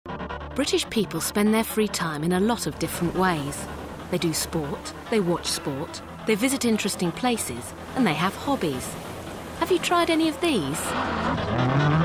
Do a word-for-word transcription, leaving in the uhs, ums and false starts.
British people spend their free time in a lot of different ways. They do sport, they watch sport, they visit interesting places, and they have hobbies. Have you tried any of these?